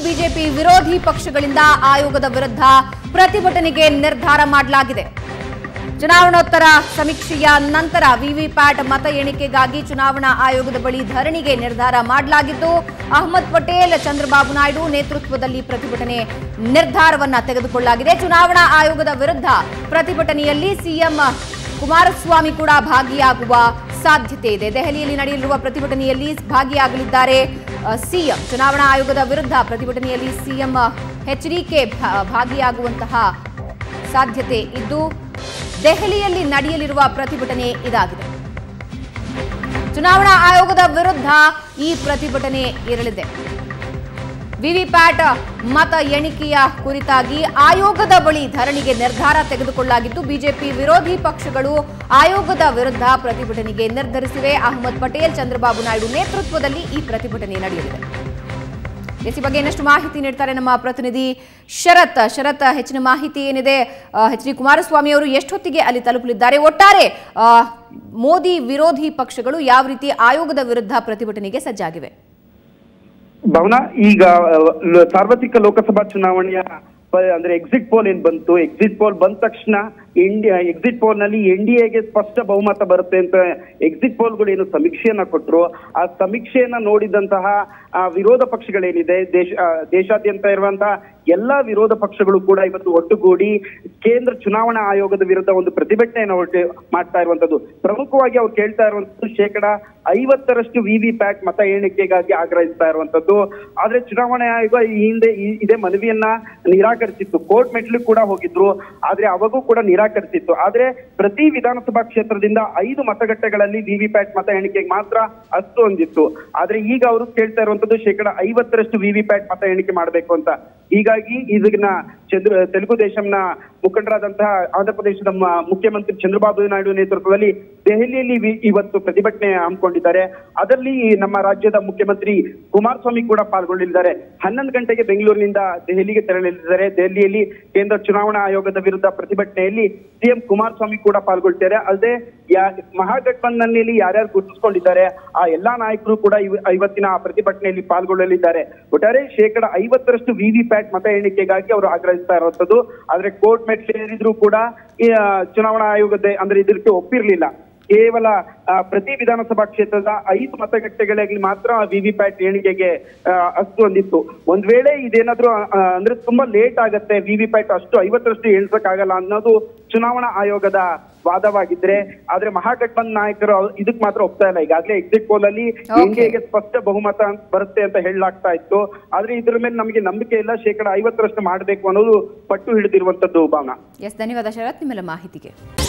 BJP ವಿರೋಧಿ ಪಕ್ಷಗಳಿಂದ ಆಯೋಗದ ವಿರುದ್ಧ ಪ್ರತಿಭಟನೆಗೆ ನಿರ್ಧಾರ ಮಾಡಲಾಗಿದೆ. ಚುನಾವಣೋತ್ತರ ಸಮೀಕ್ಷೆಯ ನಂತರ ವಿವಿಪ್ಯಾಟ್ ಮತ ಎಣಿಕೆಗಾಗಿ ಚುನಾವಣಾ ಆಯೋಗದ ಬಳಿ ಧರಣಿಗೆ ನಿರ್ಧಾರ ಮಾಡಲಾಗಿದ್ದು, ಅಹಮದ್ ಪಟೇಲ್, ಚಂದ್ರಬಾಬು ನಾಯ್ಡು ನೇತೃತ್ವದಲ್ಲಿ ಪ್ರತಿಭಟನೆ ನಿರ್ಧಾರವನ್ನ ತೆಗೆದುಕೊಳ್ಳಲಾಗಿದೆ. ಚುನಾವಣಾ ಆಯೋಗದ ವಿರುದ್ಧ ಪ್ರತಿಭಟನೆಯಲ್ಲಿ ಸಿಎಂ ಕುಮಾರಸ್ವಾಮಿ ಕೂಡ ಭಾಗಿಯಾಗುವ ಸಾಧ್ಯತೆ ಇದೆ. ದೆಹಲಿಯಲ್ಲಿ ನಡೆಯಲಿರುವ ಪ್ರತಿಭಟನೆಯಲ್ಲಿ ಭಾಗಿಯಾಗಲಿದ್ದಾರೆ ಸಿಎಂ. ಚುನಾವಣಾ ಆಯೋಗದ ವಿರುದ್ಧ ಪ್ರತಿಭಟನೆಯಲ್ಲಿ ಸಿಎಂ ಎಚ್ಡಿಕೆ ಭಾಗಿಯಾಗುವಂತಹ ಸಾಧ್ಯತೆ ಇದ್ದು, ದೆಹಲಿಯಲ್ಲಿ ನಡೆಯಲಿರುವ ಪ್ರತಿಭಟನೆ ಇದಾಗಿದೆ. ಚುನಾವಣಾ ಆಯೋಗದ ವಿರುದ್ಧ ಈ ಪ್ರತಿಭಟನೆ ಇರಲಿದೆ. ವಿವಿಪ್ಯಾಟ್ ಮತ ಎಣಿಕೆಯ ಕುರಿತಾಗಿ ಆಯೋಗದ ಬಳಿ ಧರಣಿಗೆ ನಿರ್ಧಾರ ತೆಗೆದುಕೊಳ್ಳಲಾಗಿದ್ದು, ಬಿಜೆಪಿ ವಿರೋಧಿ ಪಕ್ಷಗಳು ಆಯೋಗದ ವಿರುದ್ಧ ಪ್ರತಿಭಟನೆಗೆ ನಿರ್ಧರಿಸಿವೆ. ಅಹಮದ್ ಪಟೇಲ್, ಚಂದ್ರಬಾಬು ನಾಯ್ಡು ನೇತೃತ್ವದಲ್ಲಿ ಈ ಪ್ರತಿಭಟನೆ ನಡೆಯಲಿದೆ. ಈ ಬಗ್ಗೆ ಇನ್ನಷ್ಟು ಮಾಹಿತಿ ನೀಡ್ತಾರೆ ನಮ್ಮ ಪ್ರತಿನಿಧಿ ಶರತ್. ಹೆಚ್ಚಿನ ಮಾಹಿತಿ ಏನಿದೆ? ಎಚ್.ಡಿ. ಕುಮಾರಸ್ವಾಮಿ ಅವರು ಎಷ್ಟೊತ್ತಿಗೆ ಅಲ್ಲಿ ತಲುಪಲಿದ್ದಾರೆ? ಒಟ್ಟಾರೆ ಮೋದಿ ವಿರೋಧಿ ಪಕ್ಷಗಳು ಯಾವ ರೀತಿ ಆಯೋಗದ ವಿರುದ್ಧ ಪ್ರತಿಭಟನೆಗೆ ಸಜ್ಜಾಗಿವೆ? ಭವನ, ಈಗ ಸಾರ್ವತ್ರಿಕ ಲೋಕಸಭಾ ಚುನಾವಣೆಯ ಅಂದ್ರೆ ಎಕ್ಸಿಟ್ ಪೋಲ್ ಏನ್ ಬಂತು, ಎಕ್ಸಿಟ್ ಪೋಲ್ ಬಂದ ತಕ್ಷಣ ಎಕ್ಸಿಟ್ ಪೋಲ್ ನಲ್ಲಿ ಎನ್ಡಿಎಗೆ ಸ್ಪಷ್ಟ ಬಹುಮತ ಬರುತ್ತೆ ಅಂತ ಎಕ್ಸಿಟ್ ಪೋಲ್ಗಳು ಏನು ಸಮೀಕ್ಷೆಯನ್ನ ಕೊಟ್ಟರು, ಆ ಸಮೀಕ್ಷೆಯನ್ನ ನೋಡಿದಂತಹ ವಿರೋಧ ಪಕ್ಷಗಳೇನಿದೆ, ದೇಶಾದ್ಯಂತ ಇರುವಂತಹ ಎಲ್ಲಾ ವಿರೋಧ ಪಕ್ಷಗಳು ಕೂಡ ಇವತ್ತು ಒಟ್ಟುಗೂಡಿ ಕೇಂದ್ರ ಚುನಾವಣಾ ಆಯೋಗದ ವಿರುದ್ಧ ಒಂದು ಪ್ರತಿಭಟನೆಯನ್ನು ಮಾಡ್ತಾ ಇರುವಂತದ್ದು. ಪ್ರಮುಖವಾಗಿ ಅವ್ರು ಕೇಳ್ತಾ ಇರುವಂತದ್ದು 50% ವಿವಿಪ್ಯಾಟ್ ಮತ ಎಣಿಕೆಗಾಗಿ ಆಗ್ರಹಿಸ್ತಾ ಇರುವಂತದ್ದು. ಆದ್ರೆ ಚುನಾವಣಾ ಆಯೋಗ ಈ ಹಿಂದೆ ಇದೇ ಮನವಿಯನ್ನ ನಿರಾಕರಿಸಿತ್ತು. ಕೋರ್ಟ್ ಮೆಟ್ಲು ಕೂಡ ಹೋಗಿದ್ರು, ಆದ್ರೆ ಅವಾಗೂ ಕೂಡ ನಿರಾಕರಿಸಿತ್ತು. ಆದ್ರೆ ಪ್ರತಿ ವಿಧಾನಸಭಾ ಕ್ಷೇತ್ರದಿಂದ 5 ಮತಗಟ್ಟೆಗಳಲ್ಲಿ ವಿವಿಪ್ಯಾಟ್ ಮತ ಎಣಿಕೆಗೆ ಮಾತ್ರ ಅಷ್ಟು ಹೊಂದಿತ್ತು. ಆದ್ರೆ ಈಗ ಅವರು ಕೇಳ್ತಾ ಇರುವಂತದ್ದು 50% ವಿವಿಪ್ಯಾಟ್ ಮತ ಎಣಿಕೆ ಮಾಡಬೇಕು ಅಂತ. ಹೀಗಾಗಿ ಇದನ್ನ ತೆಲುಗು ದೇಶಂನ ಮುಖಂಡರಾದಂತಹ ಆಂಧ್ರ ಪ್ರದೇಶದ ಮುಖ್ಯಮಂತ್ರಿ ಚಂದ್ರಬಾಬು ನಾಯ್ಡು ನೇತೃತ್ವದಲ್ಲಿ ದೆಹಲಿಯಲ್ಲಿ ಇವತ್ತು ಪ್ರತಿಭಟನೆ ಹಮ್ಮಿಕೊಂಡಿದ್ದಾರೆ. ಅದರಲ್ಲಿ ನಮ್ಮ ರಾಜ್ಯದ ಮುಖ್ಯಮಂತ್ರಿ ಕುಮಾರಸ್ವಾಮಿ ಕೂಡ ಪಾಲ್ಗೊಳ್ಳಲಿದ್ದಾರೆ. 11 ಗಂಟೆಗೆ ಬೆಂಗಳೂರಿನಿಂದ ದೆಹಲಿಗೆ ತೆರಳಲಿದ್ದಾರೆ. ದೆಹಲಿಯಲ್ಲಿ ಕೇಂದ್ರ ಚುನಾವಣಾ ಆಯೋಗದ ವಿರುದ್ಧ ಪ್ರತಿಭಟನೆಯಲ್ಲಿ ಸಿಎಂ ಕುಮಾರಸ್ವಾಮಿ ಕೂಡ ಪಾಲ್ಗೊಳ್ತಾರೆ. ಅಲ್ಲದೆ ಮಹಾಗಠಬಂಧನ್ನಲ್ಲಿ ಯಾರ್ಯಾರು ಗುರುತಿಸಿಕೊಂಡಿದ್ದಾರೆ ಆ ಎಲ್ಲಾ ನಾಯಕರು ಕೂಡ ಇವತ್ತಿನ ಪ್ರತಿಭಟನೆಯಲ್ಲಿ ಪಾಲ್ಗೊಳ್ಳಲಿದ್ದಾರೆ. ಒಟ್ಟಾರೆ 50% ವಿವಿಪ್ಯಾಟ್ ಮತ ಎಣಿಕೆಗಾಗಿ ಅವರು ಆಗ್ರಹಿಸ್ತಾ ಇರುವಂತದ್ದು. ಆದ್ರೆ ಕೋರ್ಟ್ ಮೆಟ್ಲೇರಿದ್ರು ಕೂಡ ಚುನಾವಣಾ ಆಯೋಗದ ಅಂದ್ರೆ ಇದಕ್ಕೆ ಒಪ್ಪಿರ್ಲಿಲ್ಲ. ಕೇವಲ ಪ್ರತಿ ವಿಧಾನಸಭಾ ಕ್ಷೇತ್ರದ 5 ಮತಗಟ್ಟೆಗಳಲ್ಲಿ ಮಾತ್ರ ವಿವಿಪ್ಯಾಟ್ ಎಣಿಕೆಗೆ ಅಷ್ಟು ಹೊಂದಿತ್ತು. ಒಂದ್ ವೇಳೆ ಇದೇನಾದ್ರೂ ಅಂದ್ರೆ ತುಂಬಾ ಲೇಟ್ ಆಗತ್ತೆ, ವಿವಿಪ್ಯಾಟ್ ಅಷ್ಟು 50% ಎಣಿಸಕ್ಕಾಗಲ್ಲ ಅನ್ನೋದು ಚುನಾವಣಾ ಆಯೋಗದ ವಾದವಾಗಿದ್ರೆ, ಆದ್ರೆ ಮಹಾಗಠಬಂಧನ್ ನಾಯಕರು ಇದಕ್ ಮಾತ್ರ ಒಪ್ತಾ ಇಲ್ಲ. ಈಗಾಗಲೇ ಎಕ್ಸಿಟ್ ಪೋಲ್ ಅಲ್ಲಿ ಎನ್ಡಿಎಗೆ ಸ್ಪಷ್ಟ ಬಹುಮತ ಬರುತ್ತೆ ಅಂತ ಹೇಳಲಾಗ್ತಾ ಇತ್ತು. ಆದ್ರೆ ಇದ್ರ ಮೇಲೆ ನಮಗೆ ನಂಬಿಕೆ ಇಲ್ಲ. 50% ಮಾಡಬೇಕು ಅನ್ನೋದು ಪಟ್ಟು ಹಿಡಿದಿರುವಂತದ್ದು. ಭಾವನಾ, ಧನ್ಯವಾದ ಶರತ್ ನಿಮ್ಮೆಲ್ಲ ಮಾಹಿತಿಗೆ.